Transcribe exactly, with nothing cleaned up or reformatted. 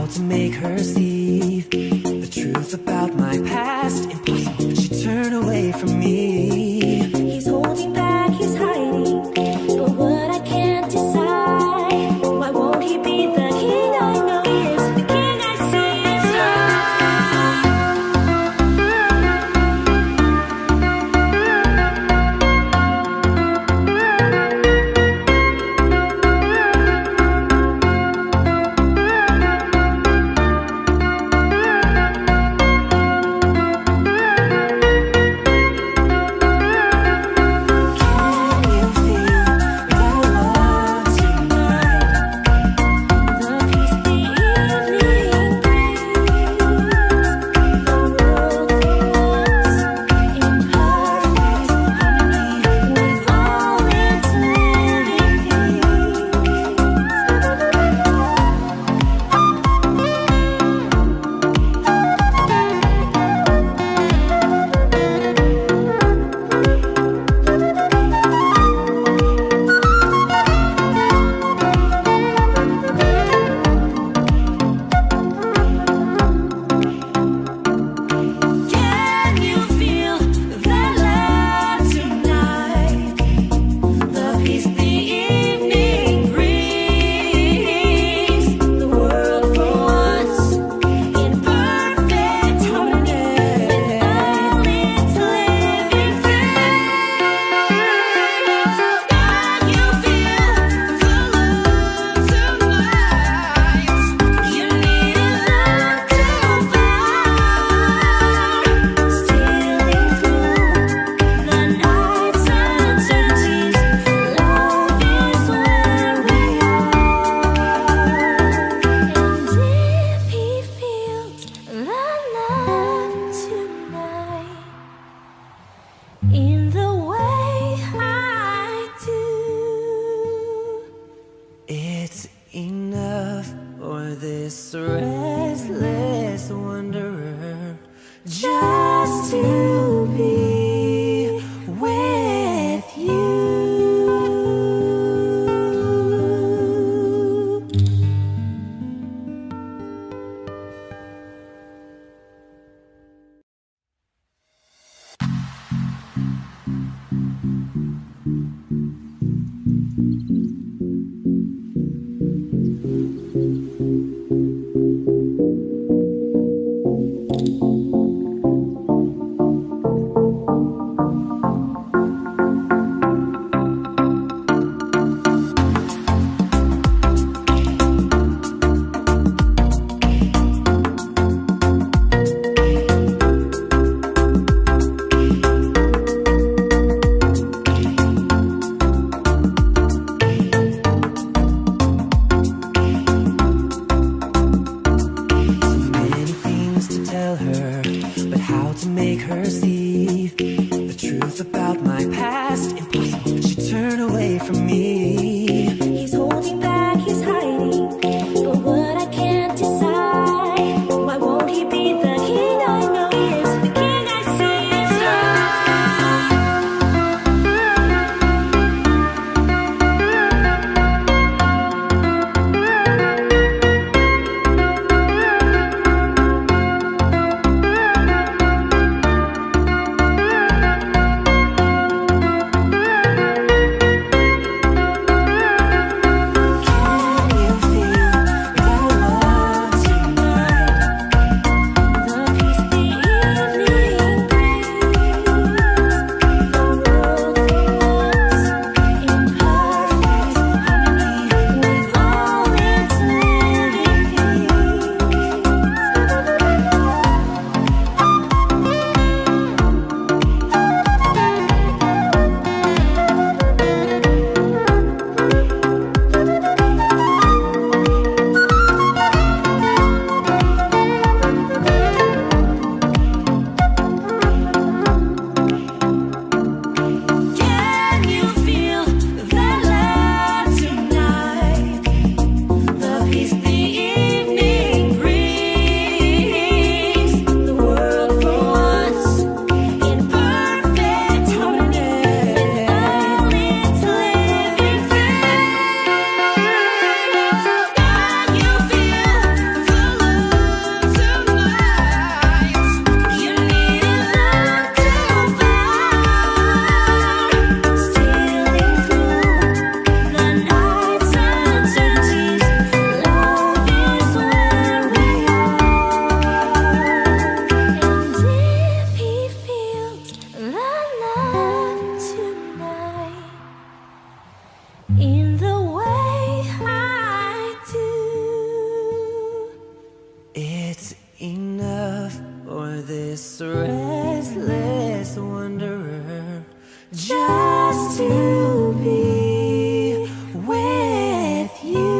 how to make her see the truth about my past. Impossible that she'd turn away from me. He's holding back, he's hiding, but what I can't decide. Why won't he be the king I know he is, the king I see in the way I do. It's enough for this restless wanderer just to be with you. Make her see the truth about my past. Impossible that she'd turn away from me. He's holding back, he's hiding, but what I can't decide. Why won't he be the king I know he is, the king I see inside? enough for this restless wanderer just to be with you.